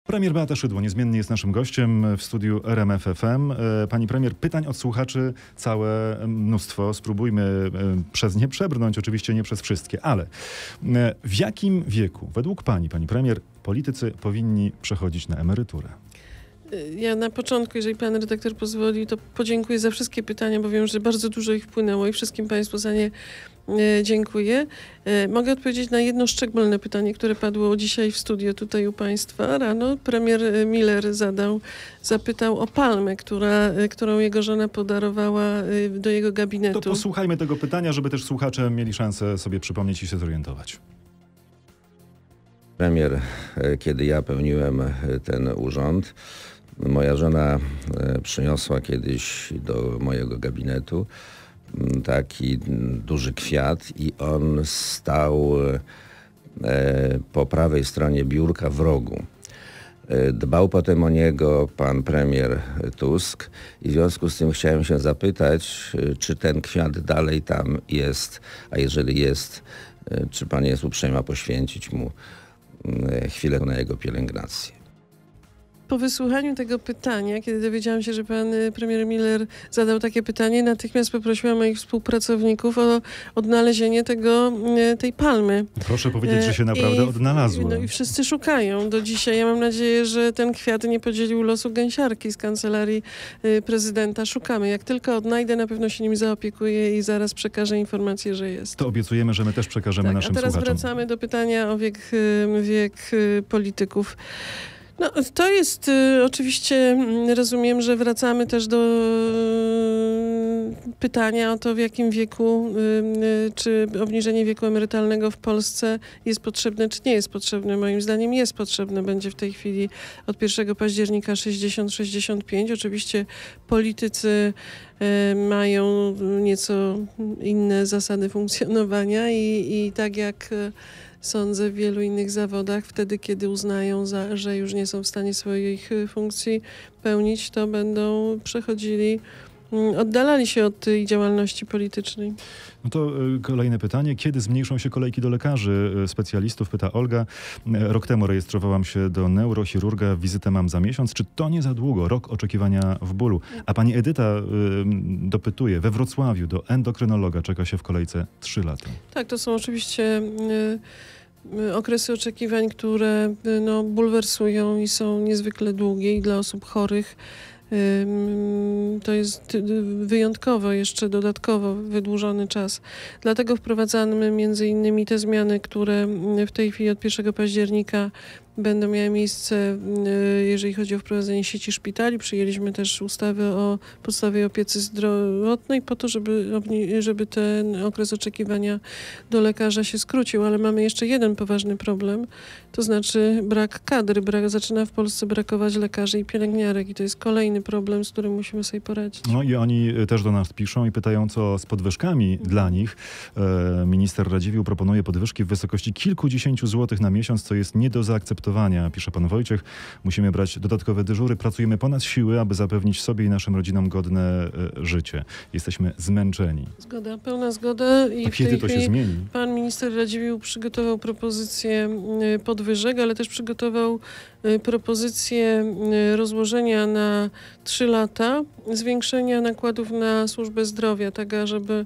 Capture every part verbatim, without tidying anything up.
Premier Beata Szydło niezmiennie jest naszym gościem w studiu R M F F M. Pani premier, pytań od słuchaczy całe mnóstwo. Spróbujmy przez nie przebrnąć, oczywiście nie przez wszystkie, ale w jakim wieku, według pani, pani premier, politycy powinni przechodzić na emeryturę? Ja na początku, jeżeli pan redaktor pozwoli, to podziękuję za wszystkie pytania, bo wiem, że bardzo dużo ich wpłynęło i wszystkim państwu za nie e, dziękuję. E, mogę odpowiedzieć na jedno szczególne pytanie, które padło dzisiaj w studio tutaj u państwa. Rano premier Miller zadał, zapytał o palmę, która, którą jego żona podarowała do jego gabinetu. To posłuchajmy tego pytania, żeby też słuchacze mieli szansę sobie przypomnieć i się zorientować. Premier, kiedy ja pełniłem ten urząd, moja żona przyniosła kiedyś do mojego gabinetu taki duży kwiat i on stał po prawej stronie biurka w rogu. Dbał potem o niego pan premier Tusk i w związku z tym chciałem się zapytać, czy ten kwiat dalej tam jest, a jeżeli jest, czy pan jest uprzejma poświęcić mu chwilę na jego pielęgnację. Po wysłuchaniu tego pytania, kiedy dowiedziałam się, że pan premier Miller zadał takie pytanie, natychmiast poprosiłam moich współpracowników o odnalezienie tego, tej palmy. Proszę powiedzieć, że się naprawdę I, odnalazło. No i wszyscy szukają do dzisiaj. Ja mam nadzieję, że ten kwiat nie podzielił losu gęsiarki z kancelarii prezydenta. Szukamy. Jak tylko odnajdę, na pewno się nim zaopiekuję i zaraz przekażę informację, że jest. To obiecujemy, że my też przekażemy tak, naszym a teraz słuchaczom. wracamy do pytania o wiek, wiek polityków. No, to jest y, oczywiście, rozumiem, że wracamy też do y, pytania o to, w jakim wieku, y, y, czy obniżenie wieku emerytalnego w Polsce jest potrzebne, czy nie jest potrzebne. Moim zdaniem jest potrzebne. Będzie w tej chwili od pierwszego października sześćdziesiąt sześćdziesiąt pięć. Oczywiście politycy y, mają nieco inne zasady funkcjonowania i, i tak jak y, sądzę w wielu innych zawodach, wtedy kiedy uznają, za, że już nie są w stanie swoich funkcji pełnić, to będą przechodzili, oddalali się od tej działalności politycznej. No to y, kolejne pytanie. Kiedy zmniejszą się kolejki do lekarzy, y, specjalistów? Pyta Olga. Y, rok temu rejestrowałam się do neurochirurga. Wizytę mam za miesiąc. Czy to nie za długo? Rok oczekiwania w bólu. A pani Edyta y, dopytuje. We Wrocławiu do endokrynologa czeka się w kolejce trzy lata. Tak, to są oczywiście y, okresy oczekiwań, które y, no, bulwersują i są niezwykle długie i dla osób chorych. To jest wyjątkowo, jeszcze dodatkowo wydłużony czas. Dlatego wprowadzamy między innymi te zmiany, które w tej chwili od pierwszego października będą miały miejsce, jeżeli chodzi o wprowadzenie sieci szpitali. Przyjęliśmy też ustawy o podstawowej opiece zdrowotnej po to, żeby, żeby ten okres oczekiwania do lekarza się skrócił. Ale mamy jeszcze jeden poważny problem, to znaczy brak kadry. Brak, zaczyna w Polsce brakować lekarzy i pielęgniarek i to jest kolejny problem, z którym musimy sobie poradzić. No i oni też do nas piszą i pytają, co z podwyżkami mhm. dla nich. E, minister Radziwiłł proponuje podwyżki w wysokości kilkudziesięciu złotych na miesiąc, co jest nie do zaakceptowania. Pisze pan Wojciech. Musimy brać dodatkowe dyżury. Pracujemy ponad siły, aby zapewnić sobie i naszym rodzinom godne e, życie. Jesteśmy zmęczeni. Zgoda, pełna zgoda. I A kiedy to się zmieni? Pan minister Radziwiłł przygotował propozycję podwyżek, ale też przygotował propozycję rozłożenia na trzy lata, zwiększenia nakładów na służbę zdrowia, tak żeby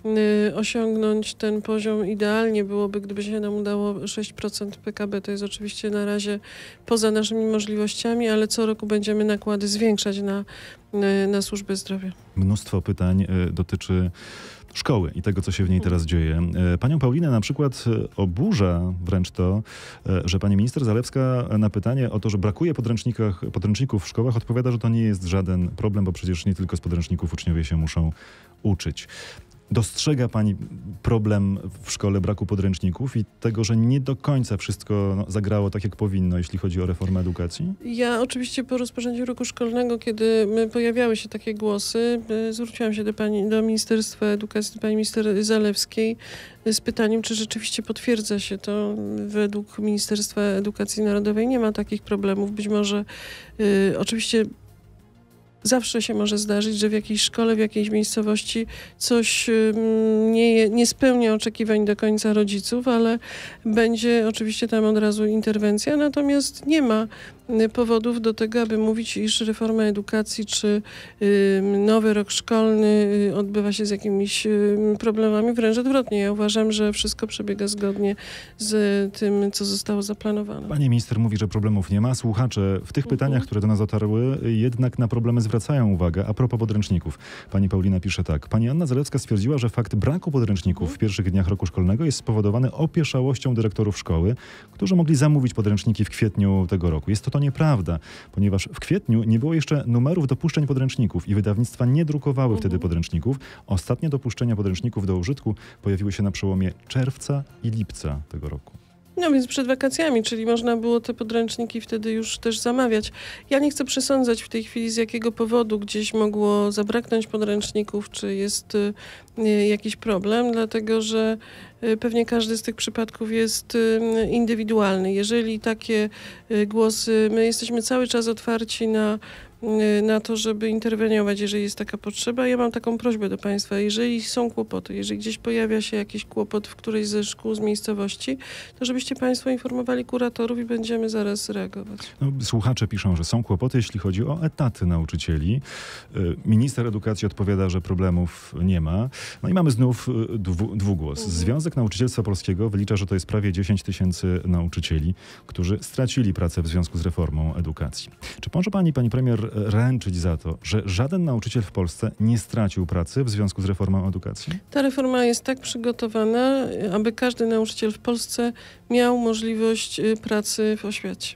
osiągnąć ten poziom. Idealnie byłoby, gdyby się nam udało sześć procent P K B. To jest oczywiście na razie poza naszymi możliwościami, ale co roku będziemy nakłady zwiększać na, na służbę zdrowia. Mnóstwo pytań dotyczy szkoły i tego, co się w niej teraz dzieje. Panią Paulinę na przykład oburza wręcz to, że pani minister Zalewska na pytanie o to, że brakuje podręcznikach, podręczników w szkołach, odpowiada, że to nie jest żaden problem, bo przecież nie tylko z podręczników uczniowie się muszą uczyć. Dostrzega pani problem w szkole braku podręczników i tego, że nie do końca wszystko no, zagrało tak, jak powinno, jeśli chodzi o reformę edukacji? Ja oczywiście po rozpoczęciu roku szkolnego, kiedy pojawiały się takie głosy, zwróciłam się do, pani, do Ministerstwa Edukacji, do pani minister Zalewskiej z pytaniem, czy rzeczywiście potwierdza się to. Według Ministerstwa Edukacji Narodowej nie ma takich problemów. Być może y, oczywiście zawsze się może zdarzyć, że w jakiejś szkole, w jakiejś miejscowości coś nie, nie spełnia oczekiwań do końca rodziców, ale będzie oczywiście tam od razu interwencja, natomiast nie ma powodów do tego, aby mówić, iż reforma edukacji czy y, nowy rok szkolny y, odbywa się z jakimiś y, problemami. Wręcz odwrotnie. Ja uważam, że wszystko przebiega zgodnie z tym, co zostało zaplanowane. Pani minister mówi, że problemów nie ma. Słuchacze w tych pytaniach, uh-huh. które do nas dotarły, jednak na problemy zwracają uwagę. A propos podręczników. Pani Paulina pisze tak. Pani Anna Zalewska stwierdziła, że fakt braku podręczników uh-huh. w pierwszych dniach roku szkolnego jest spowodowany opieszałością dyrektorów szkoły, którzy mogli zamówić podręczniki w kwietniu tego roku. Jest to to nieprawda, ponieważ w kwietniu nie było jeszcze numerów dopuszczeń podręczników i wydawnictwa nie drukowały uh-huh. wtedy podręczników. Ostatnie dopuszczenia podręczników do użytku pojawiły się na przełomie czerwca i lipca tego roku. No więc przed wakacjami, czyli można było te podręczniki wtedy już też zamawiać. Ja nie chcę przesądzać w tej chwili, z jakiego powodu gdzieś mogło zabraknąć podręczników, czy jest y, jakiś problem, dlatego że y, pewnie każdy z tych przypadków jest y, indywidualny. Jeżeli takie y, głosy, my jesteśmy cały czas otwarci na na to, żeby interweniować, jeżeli jest taka potrzeba. Ja mam taką prośbę do Państwa. Jeżeli są kłopoty, jeżeli gdzieś pojawia się jakiś kłopot w którejś ze szkół, z miejscowości, to żebyście Państwo informowali kuratorów i będziemy zaraz reagować. No, słuchacze piszą, że są kłopoty, jeśli chodzi o etaty nauczycieli. Minister edukacji odpowiada, że problemów nie ma. No i mamy znów dwu, dwugłos. Mhm. Związek Nauczycielstwa Polskiego wylicza, że to jest prawie dziesięć tysięcy nauczycieli, którzy stracili pracę w związku z reformą edukacji. Czy może Pani, Pani Premier, ręczyć za to, że żaden nauczyciel w Polsce nie stracił pracy w związku z reformą edukacji? Ta reforma jest tak przygotowana, aby każdy nauczyciel w Polsce miał możliwość pracy w oświacie.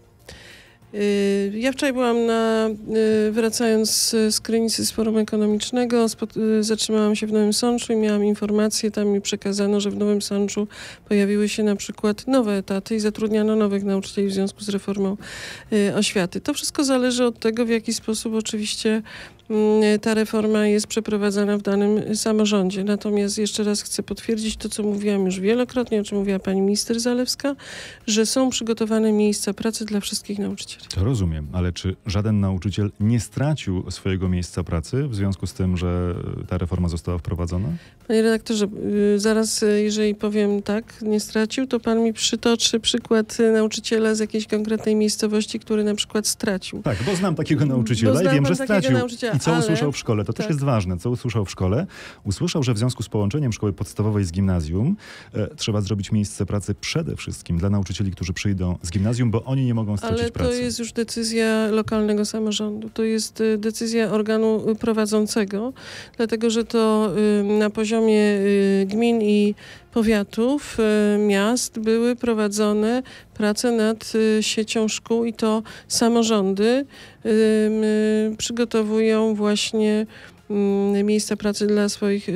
Ja wczoraj byłam na, wracając z Krynicy, z Forum Ekonomicznego, zatrzymałam się w Nowym Sączu i miałam informację, tam mi przekazano, że w Nowym Sączu pojawiły się na przykład nowe etaty i zatrudniano nowych nauczycieli w związku z reformą oświaty. To wszystko zależy od tego, w jaki sposób oczywiście ta reforma jest przeprowadzana w danym samorządzie. Natomiast jeszcze raz chcę potwierdzić to, co mówiłam już wielokrotnie, o czym mówiła pani minister Zalewska, że są przygotowane miejsca pracy dla wszystkich nauczycieli. To rozumiem, ale czy żaden nauczyciel nie stracił swojego miejsca pracy w związku z tym, że ta reforma została wprowadzona? Panie redaktorze, zaraz, jeżeli powiem tak, nie stracił, to pan mi przytoczy przykład nauczyciela z jakiejś konkretnej miejscowości, który na przykład stracił. Tak, bo znam takiego nauczyciela i wiem, że stracił. I co ale... usłyszał w szkole? To tak. też jest ważne. Co usłyszał w szkole? Usłyszał, że w związku z połączeniem szkoły podstawowej z gimnazjum e, trzeba zrobić miejsce pracy przede wszystkim dla nauczycieli, którzy przyjdą z gimnazjum, bo oni nie mogą stracić ale pracy. Ale to jest już decyzja lokalnego samorządu. To jest y, decyzja organu prowadzącego, dlatego że to y, na poziomie y, gmin i powiatów, y, miast były prowadzone prace nad y, siecią szkół i to samorządy y, y, przygotowują właśnie y, miejsca pracy dla swoich y,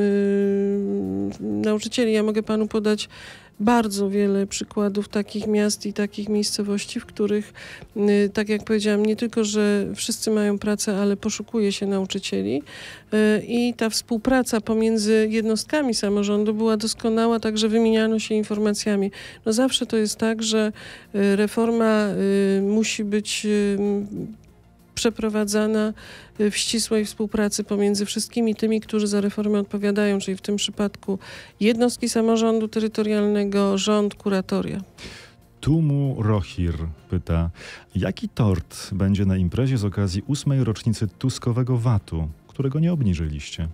y, nauczycieli. Ja mogę panu podać bardzo wiele przykładów takich miast i takich miejscowości, w których, y, tak jak powiedziałam, nie tylko, że wszyscy mają pracę, ale poszukuje się nauczycieli y, i ta współpraca pomiędzy jednostkami samorządu była doskonała, także wymieniano się informacjami. No zawsze to jest tak, że y, reforma y, musi być y, przeprowadzana w ścisłej współpracy pomiędzy wszystkimi tymi, którzy za reformę odpowiadają, czyli w tym przypadku jednostki samorządu terytorialnego, rząd, kuratoria. Tumu Rohir pyta, jaki tort będzie na imprezie z okazji ósmej rocznicy Tuskowego vatu, którego nie obniżyliście?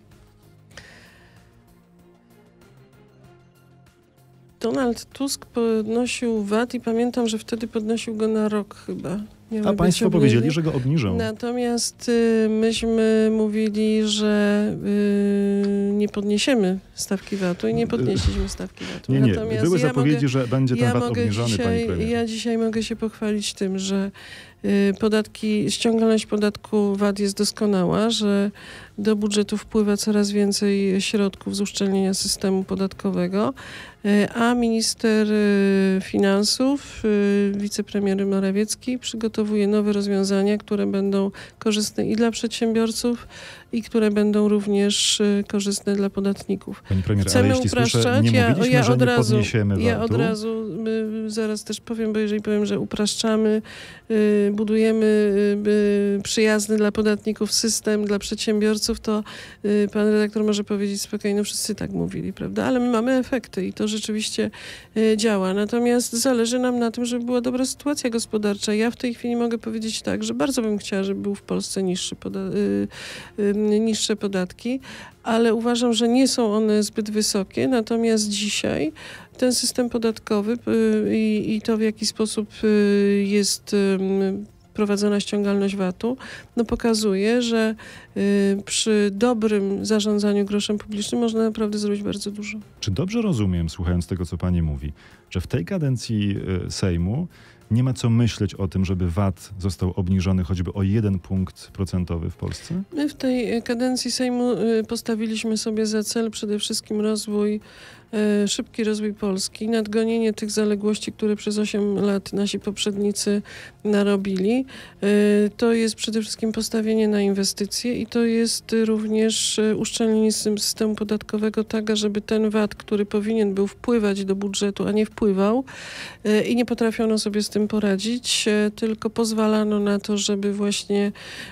Donald Tusk podnosił V A T i pamiętam, że wtedy podnosił go na rok chyba. A państwo powiedzieli, że go obniżą. Natomiast y, myśmy mówili, że y, nie podniesiemy stawki V A T u i nie podnieśliśmy stawki V A T u. Nie, nie. Natomiast Były ja zapowiedzi, mogę, że będzie ten ja V A T obniżony, dzisiaj, pani premier. Ja dzisiaj mogę się pochwalić tym, że y, podatki, ściągalność podatku V A T jest doskonała, że do budżetu wpływa coraz więcej środków z uszczelnienia systemu podatkowego, y, a minister y, finansów, y, wicepremier Morawiecki przygotowuje nowe rozwiązania, które będą korzystne i dla przedsiębiorców, i które będą również y, korzystne dla podatników. Pani premier, Chcemy ale jeśli upraszczać, słyszę, nie ja, mówiliśmy, ja że od nie razu, podniesiemy Ja V A T u. od razu y, zaraz też powiem, bo jeżeli powiem, że upraszczamy, y, budujemy y, przyjazny dla podatników system, dla przedsiębiorców, to y, pan redaktor może powiedzieć spokojnie, no wszyscy tak mówili, prawda? Ale my mamy efekty i to rzeczywiście y, działa. Natomiast zależy nam na tym, żeby była dobra sytuacja gospodarcza. Ja w tej chwili mogę powiedzieć tak, że bardzo bym chciała, żeby był w Polsce niższy poda- y, y, niższe podatki, ale uważam, że nie są one zbyt wysokie. Natomiast dzisiaj ten system podatkowy y, i, i to, w jaki sposób y, jest y, prowadzona ściągalność vatu, no pokazuje, że y, przy dobrym zarządzaniu groszem publicznym można naprawdę zrobić bardzo dużo. Czy dobrze rozumiem, słuchając tego, co pani mówi, że w tej kadencji y, Sejmu nie ma co myśleć o tym, żeby V A T został obniżony choćby o jeden punkt procentowy w Polsce? My w tej kadencji Sejmu y, postawiliśmy sobie za cel przede wszystkim rozwój, y, szybki rozwój Polski, nadgonienie tych zaległości, które przez osiem lat nasi poprzednicy narobili. Y, to jest przede wszystkim postawienie na inwestycje i to jest również y, uszczelnienie sym- systemu podatkowego tak, żeby ten V A T, który powinien był wpływać do budżetu, a nie wpływał y, i nie potrafiono sobie z tym poradzić, y, tylko pozwalano na to, żeby właśnie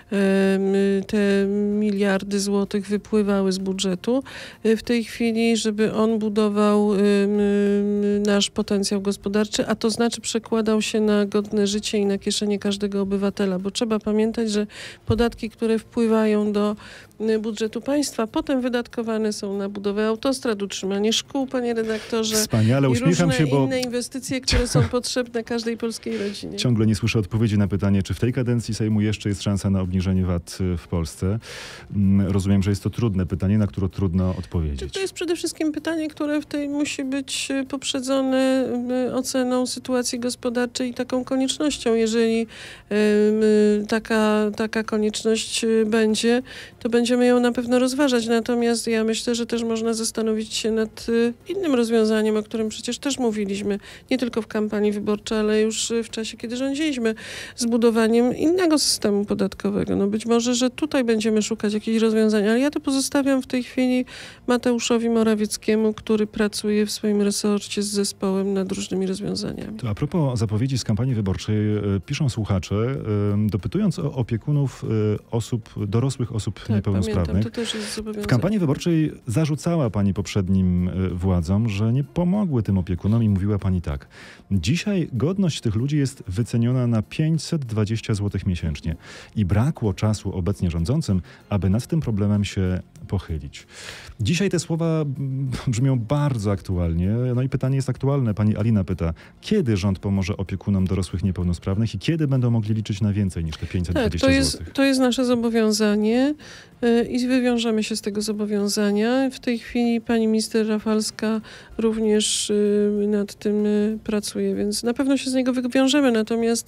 y, te miliardy złotych wypływały z budżetu. Y, w tej chwili, żeby on budował y, y, nasz potencjał gospodarczy, a to znaczy przekładał się na godne życie i na kieszenie każdego obywatela, bo trzeba pamiętać, że podatki, które wpływają do y, budżetu państwa, potem wydatkowane są na budowę autostrad, utrzymanie szkół, panie redaktorze. Wspaniale, i uśmiecham różne się, bo inne inwestycje, które są potrzebne każdej polskiej rodzinie. ciągle nie słyszę odpowiedzi na pytanie, czy w tej kadencji Sejmu jeszcze jest szansa na obniżenie V A T w Polsce. Mm, Rozumiem, że jest to trudne pytanie, na które trudno odpowiedzieć. To jest przede wszystkim pytanie, które w tej musi być y, poprzedzone y, oceną sytuacji gospodarczej i taką koniecznością. Jeżeli y, y, taka, taka konieczność y, będzie, to będziemy ją na pewno rozważać. Natomiast ja myślę, że też można zastanowić się nad y, innym rozwiązaniem, o którym przecież też mówiliśmy, nie tylko w kampanii wyborczej, ale już y, w czasie, kiedy rządziliśmy, zbudowaniem innego systemu podatkowego. No być może, że tutaj będziemy szukać jakichś rozwiązań, ale ja to pozostawiam w tej chwili Mateuszowi Morawieckiemu, który pracuje w swoim resorcie z zespołem nad różnymi rozwiązaniami. To a propos zapowiedzi z kampanii wyborczej, y, piszą słuchacze, y, dopytując o opiekunów y, osób, dorosłych osób Tak, niepełnosprawnych. pamiętam, to też jest zobowiązanie. W kampanii wyborczej zarzucała pani poprzednim y, władzom, że nie pomogły tym opiekunom i mówiła pani tak. Dzisiaj godność tych ludzi jest wyceniona na pięćset dwadzieścia złotych miesięcznie i brakło czasu obecnie rządzącym, aby nad tym problemem się pochylić. Dzisiaj te słowa mm, brzmią bardzo aktualnie. No i pytanie jest aktualne. Pani Alina pyta, kiedy rząd pomoże opiekunom dorosłych niepełnosprawnych i kiedy będą mogli liczyć na więcej niż te pięćset dwadzieścia Tak, to jest, złotych? to jest nasze zobowiązanie y, i wywiążemy się z tego zobowiązania. W tej chwili pani minister Rafalska również y, nad tym y, pracuje, więc na pewno się z niego wywiążemy. Natomiast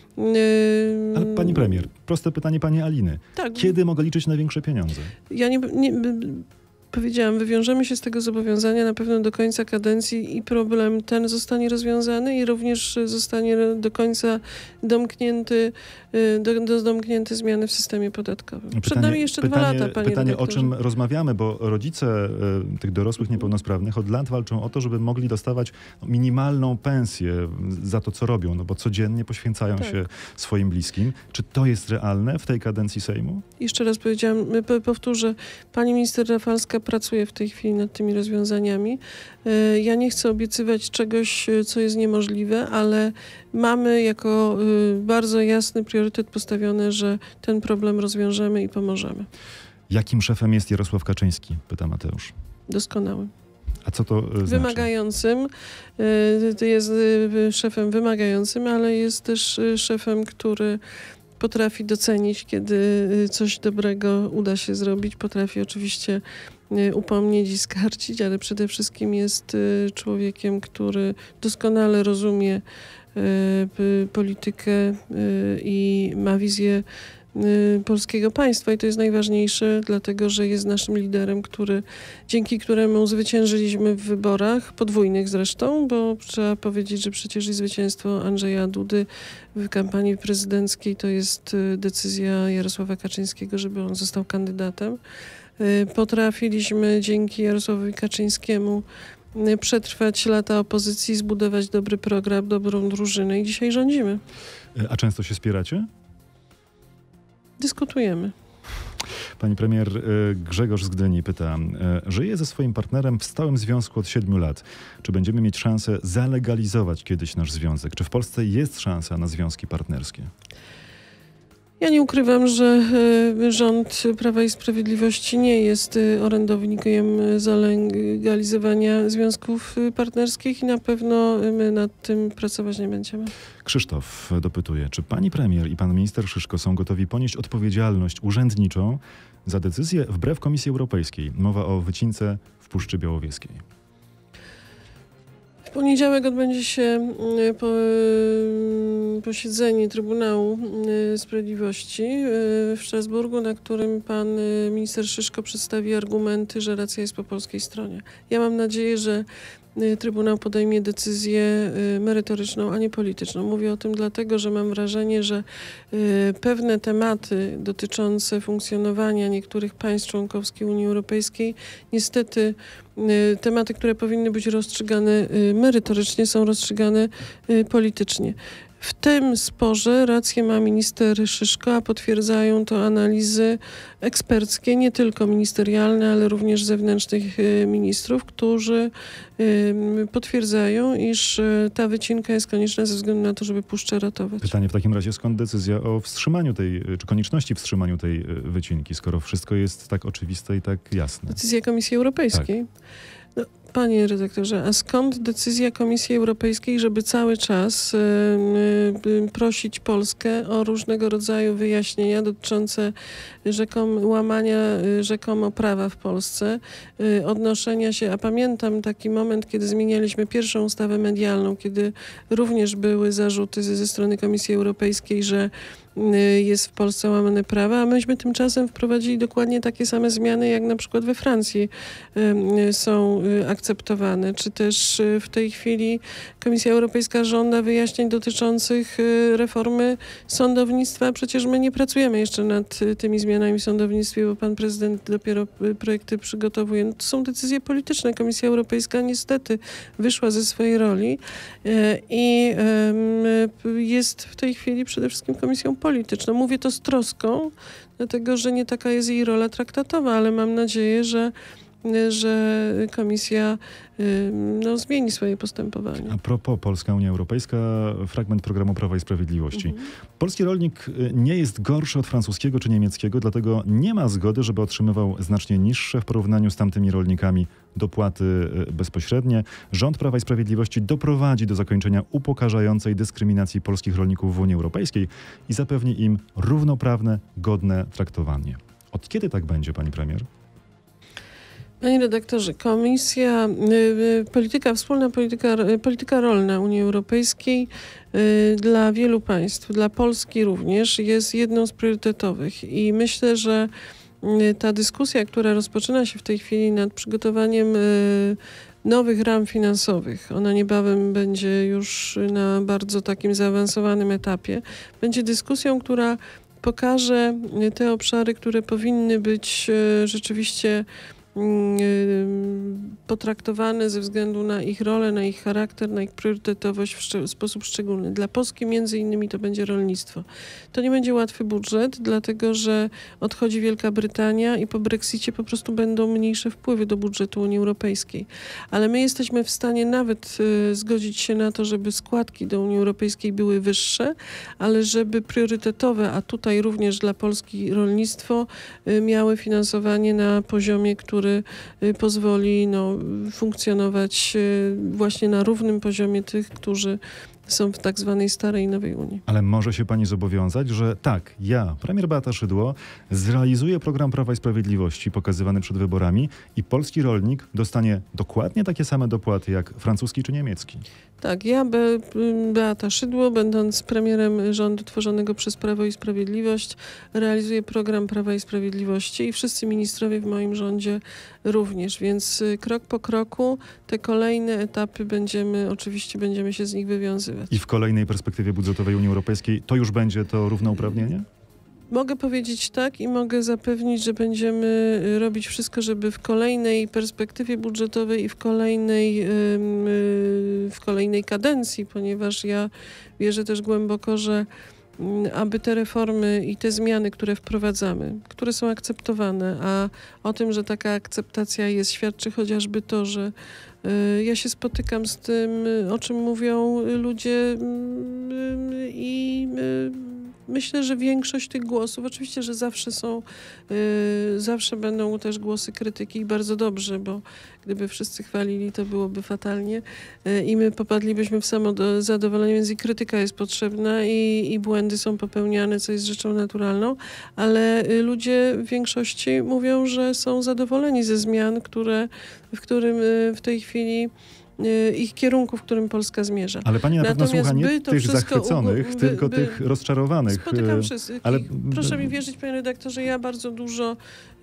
y, Ale pani premier, proste pytanie pani Aliny. tak, Kiedy mogę liczyć na większe pieniądze? ja nie, nie powiedziałam, wywiążemy się z tego zobowiązania na pewno do końca kadencji i problem ten zostanie rozwiązany i również zostanie do końca domknięty, do, do domknięte zmiany w systemie podatkowym. Przed Pytanie- nami jeszcze pytanie, dwa lata, panie Pytanie, o redaktorze. czym rozmawiamy, bo rodzice y, tych dorosłych niepełnosprawnych od lat walczą o to, żeby mogli dostawać minimalną pensję za to, co robią, no bo codziennie poświęcają Tak. się swoim bliskim. Czy to jest realne w tej kadencji Sejmu? Jeszcze raz powiedziałam, p- powtórzę, pani minister Rafalska pracuje w tej chwili nad tymi rozwiązaniami. Y, Ja nie chcę obiecywać czegoś, y, co jest niemożliwe, ale mamy jako y, bardzo jasny priorytet postawiony, że ten problem rozwiążemy i pomożemy. Jakim szefem jest Jarosław Kaczyński? Pyta Mateusz. Doskonałym. A co to y, znaczy? Wymagającym. y, to Jest y, szefem wymagającym, ale jest też y, szefem, który potrafi docenić, kiedy y, coś dobrego uda się zrobić. Potrafi oczywiście y, upomnieć i skarcić, ale przede wszystkim jest y, człowiekiem, który doskonale rozumie y, p- politykę y, i ma wizję y, polskiego państwa i to jest najważniejsze, dlatego że jest naszym liderem, który, dzięki któremu zwyciężyliśmy w wyborach, podwójnych zresztą, bo trzeba powiedzieć, że przecież i zwycięstwo Andrzeja Dudy w kampanii prezydenckiej to jest y, decyzja Jarosława Kaczyńskiego, żeby on został kandydatem. Y, Potrafiliśmy dzięki Jarosławowi Kaczyńskiemu y, przetrwać lata opozycji, zbudować dobry program, dobrą drużynę i dzisiaj rządzimy. Y, A często się spieracie? dyskutujemy. Pani premier Grzegorz z Gdyni pyta, żyje ze swoim partnerem w stałym związku od siedmiu lat. Czy będziemy mieć szansę zalegalizować kiedyś nasz związek? Czy w Polsce jest szansa na związki partnerskie? Ja nie ukrywam, że rząd Prawa i Sprawiedliwości nie jest orędownikiem zalegalizowania związków partnerskich i na pewno my nad tym pracować nie będziemy. Krzysztof dopytuje, czy pani premier i pan minister Szyszko są gotowi ponieść odpowiedzialność urzędniczą za decyzję wbrew Komisji Europejskiej? Mowa o wycince w Puszczy Białowieskiej. W poniedziałek odbędzie się po, posiedzenie Trybunału Sprawiedliwości w Strasburgu, na którym pan minister Szyszko przedstawi argumenty, że racja jest po polskiej stronie. Ja mam nadzieję, że Trybunał podejmie decyzję merytoryczną, a nie polityczną. Mówię o tym dlatego, że mam wrażenie, że pewne tematy dotyczące funkcjonowania niektórych państw członkowskich Unii Europejskiej, niestety tematy, które powinny być rozstrzygane merytorycznie, są rozstrzygane politycznie. W tym sporze rację ma minister Szyszko, a potwierdzają to analizy eksperckie, nie tylko ministerialne, ale również zewnętrznych ministrów, którzy potwierdzają, iż ta wycinka jest konieczna ze względu na to, żeby puszczę ratować. Pytanie w takim razie, skąd decyzja o wstrzymaniu tej, czy konieczności wstrzymaniu tej wycinki, skoro wszystko jest tak oczywiste i tak jasne? Decyzja Komisji Europejskiej. Tak. No, panie redaktorze, a skąd decyzja Komisji Europejskiej, żeby cały czas y, y, prosić Polskę o różnego rodzaju wyjaśnienia dotyczące rzekom, łamania y, rzekomo prawa w Polsce, y, odnoszenia się, a pamiętam taki moment, kiedy zmienialiśmy pierwszą ustawę medialną, kiedy również były zarzuty ze, ze strony Komisji Europejskiej, że jest w Polsce łamane prawa, a myśmy tymczasem wprowadzili dokładnie takie same zmiany, jak na przykład we Francji są akceptowane. Czy też w tej chwili Komisja Europejska żąda wyjaśnień dotyczących reformy sądownictwa. Przecież my nie pracujemy jeszcze nad tymi zmianami w sądownictwie, bo pan prezydent dopiero projekty przygotowuje. No to są decyzje polityczne. Komisja Europejska niestety wyszła ze swojej roli i jest w tej chwili przede wszystkim komisją polityczną. Mówię to z troską, dlatego że nie taka jest jej rola traktatowa, ale mam nadzieję, że że komisja no, zmieni swoje postępowanie. A propos Polska, Unia Europejska, fragment programu Prawa i Sprawiedliwości. Mhm. Polski rolnik nie jest gorszy od francuskiego czy niemieckiego, dlatego nie ma zgody, żeby otrzymywał znacznie niższe w porównaniu z tamtymi rolnikami dopłaty bezpośrednie. Rząd Prawa i Sprawiedliwości doprowadzi do zakończenia upokarzającej dyskryminacji polskich rolników w Unii Europejskiej i zapewni im równoprawne, godne traktowanie. Od kiedy tak będzie, pani premier? Panie redaktorze, Komisja, y, polityka, wspólna polityka, polityka rolna Unii Europejskiej y, dla wielu państw, dla Polski również, jest jedną z priorytetowych i myślę, że y, ta dyskusja, która rozpoczyna się w tej chwili nad przygotowaniem y, nowych ram finansowych, ona niebawem będzie już na bardzo takim zaawansowanym etapie, będzie dyskusją, która pokaże te obszary, które powinny być y, rzeczywiście potraktowane ze względu na ich rolę, na ich charakter, na ich priorytetowość w szcz- sposób szczególny. Dla Polski między innymi to będzie rolnictwo. To nie będzie łatwy budżet, dlatego że odchodzi Wielka Brytania i po Brexicie po prostu będą mniejsze wpływy do budżetu Unii Europejskiej. Ale my jesteśmy w stanie nawet y, zgodzić się na to, żeby składki do Unii Europejskiej były wyższe, ale żeby priorytetowe, a tutaj również dla Polski rolnictwo, y, miały finansowanie na poziomie, który który pozwoli no, funkcjonować właśnie na równym poziomie tych, którzy są w tak zwanej starej nowej Unii. Ale może się pani zobowiązać, że tak, ja, premier Beata Szydło, zrealizuję program Prawa i Sprawiedliwości pokazywany przed wyborami i polski rolnik dostanie dokładnie takie same dopłaty jak francuski czy niemiecki. Tak, ja, Be- Beata Szydło, będąc premierem rządu tworzonego przez Prawo i Sprawiedliwość, realizuję program Prawa i Sprawiedliwości i wszyscy ministrowie w moim rządzie również, więc krok po kroku te kolejne etapy będziemy, oczywiście będziemy się z nich wywiązywać. I w kolejnej perspektywie budżetowej Unii Europejskiej to już będzie to równouprawnienie? Mogę powiedzieć tak i mogę zapewnić, że będziemy robić wszystko, żeby w kolejnej perspektywie budżetowej i w kolejnej, w kolejnej kadencji, ponieważ ja wierzę też głęboko, że aby te reformy i te zmiany, które wprowadzamy, które są akceptowane, a o tym, że taka akceptacja jest, świadczy chociażby to, że ja się spotykam z tym, o czym mówią ludzie i myślę, że większość tych głosów, oczywiście, że zawsze są, zawsze będą też głosy krytyki i bardzo dobrze, bo gdyby wszyscy chwalili, to byłoby fatalnie i my popadlibyśmy w samozadowolenie, więc i krytyka jest potrzebna i, i błędy są popełniane, co jest rzeczą naturalną, ale ludzie w większości mówią, że są zadowoleni ze zmian, które, w którym w tej chwili ich kierunku, w którym Polska zmierza. Ale pani na pewno Natomiast słucha nie by to tych wszystko zachwyconych, ugo- by- tylko by- tych rozczarowanych. Spotykam e, wszystkich. ale- Proszę mi wierzyć, panie redaktorze, ja bardzo dużo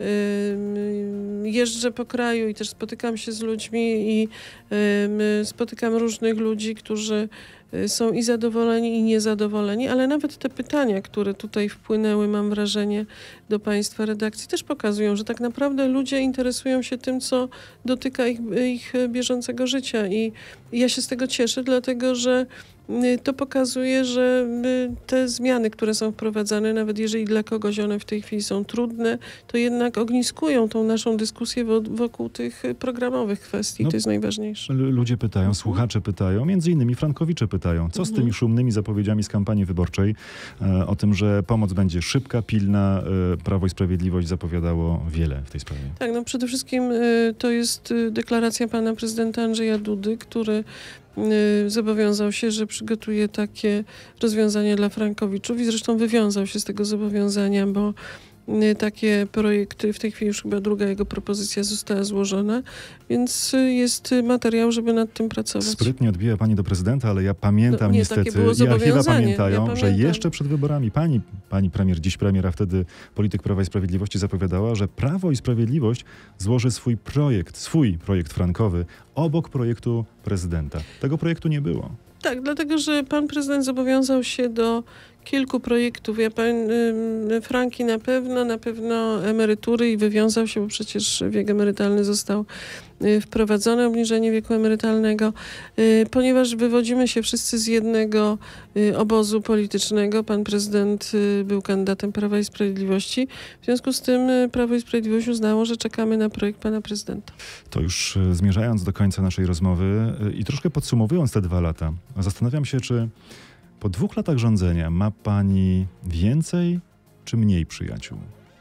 y, jeżdżę po kraju i też spotykam się z ludźmi i y, spotykam różnych ludzi, którzy są i zadowoleni, i niezadowoleni, ale nawet te pytania, które tutaj wpłynęły, mam wrażenie, do państwa redakcji, też pokazują, że tak naprawdę ludzie interesują się tym, co dotyka ich, ich bieżącego życia i ja się z tego cieszę, dlatego że to pokazuje, że te zmiany, które są wprowadzane, nawet jeżeli dla kogoś one w tej chwili są trudne, to jednak ogniskują tą naszą dyskusję wokół tych programowych kwestii. No, to jest najważniejsze. Ludzie pytają, słuchacze pytają, między innymi frankowicze pytają, co z tymi szumnymi zapowiedziami z kampanii wyborczej e, o tym, że pomoc będzie szybka, pilna. E, Prawo i Sprawiedliwość zapowiadało wiele w tej sprawie. Tak, no przede wszystkim y, to jest y, deklaracja pana prezydenta Andrzeja Dudy, który y, zobowiązał się, że przygotuje takie rozwiązania dla frankowiczów i zresztą wywiązał się z tego zobowiązania, bo y, takie projekty, w tej chwili już chyba druga jego propozycja została złożona, więc y, jest materiał, żeby nad tym pracować. Sprytnie odbija pani do prezydenta, ale ja pamiętam No, nie, niestety, takie było i archiwa zobowiązanie. pamiętają, Ja że pamiętam. jeszcze przed wyborami pani, pani premier, dziś premier, a wtedy polityk Prawa i Sprawiedliwości zapowiadała, że Prawo i Sprawiedliwość złoży swój projekt, swój projekt frankowy obok projektu prezydenta. Tego projektu nie było. Tak, dlatego, że pan prezydent zobowiązał się do kilku projektów. Ja pan, y, franki na pewno, na pewno emerytury i wywiązał się, bo przecież wiek emerytalny został y, wprowadzony, obniżenie wieku emerytalnego, y, ponieważ wywodzimy się wszyscy z jednego y, obozu politycznego. Pan prezydent y, był kandydatem Prawa i Sprawiedliwości. W związku z tym y, Prawo i Sprawiedliwość uznało, że czekamy na projekt pana prezydenta. To już e, zmierzając do końca naszej rozmowy e, i troszkę podsumowując te dwa lata, zastanawiam się, czy po dwóch latach rządzenia ma pani więcej czy mniej przyjaciół?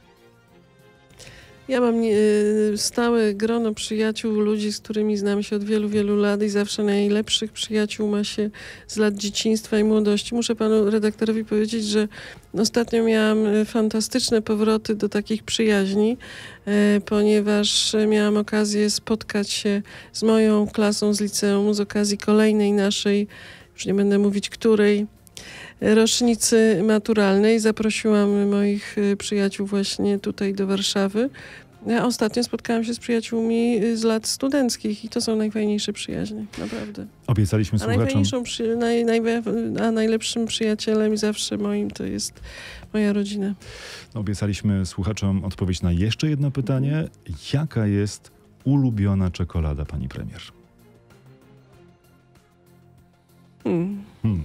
Ja mam nie, stałe grono przyjaciół, ludzi, z którymi znam się od wielu, wielu lat i zawsze najlepszych przyjaciół ma się z lat dzieciństwa i młodości. Muszę panu redaktorowi powiedzieć, że ostatnio miałam fantastyczne powroty do takich przyjaźni, e, ponieważ miałam okazję spotkać się z moją klasą z liceum z okazji kolejnej naszej, już nie będę mówić której, rocznicy maturalnej. Zaprosiłam moich przyjaciół właśnie tutaj do Warszawy. Ja ostatnio spotkałam się z przyjaciółmi z lat studenckich i to są najfajniejsze przyjaźnie, naprawdę. Obiecaliśmy A słuchaczom... najfajniejszą, przy, naj, naj, a najlepszym przyjacielem zawsze moim to jest moja rodzina. Obiecaliśmy słuchaczom odpowiedź na jeszcze jedno pytanie. Jaka jest ulubiona czekolada pani premier? Hmm. Hmm.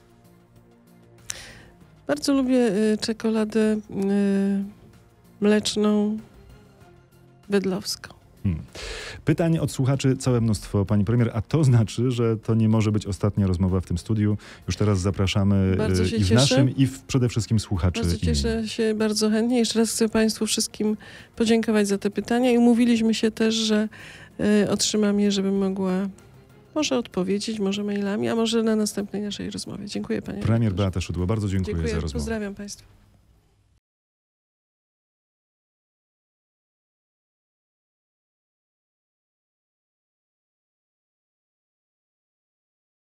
Bardzo lubię y, czekoladę y, mleczną bydlowską. Hmm. Pytań od słuchaczy całe mnóstwo, pani premier, a to znaczy, że to nie może być ostatnia rozmowa w tym studiu. Już teraz zapraszamy Bardzo y, się i w cieszę. naszym, i w przede wszystkim słuchaczy. Bardzo imieniu. cieszę się bardzo chętnie. Jeszcze raz chcę państwu wszystkim podziękować za te pytania i umówiliśmy się też, że y, otrzymam je, żebym mogła może odpowiedzieć, może mailami, a może na następnej naszej rozmowie. Dziękuję panie Premier redaktorze. Beata Szydło, bardzo dziękuję, Dziękuję, za rozmowę. pozdrawiam państwa.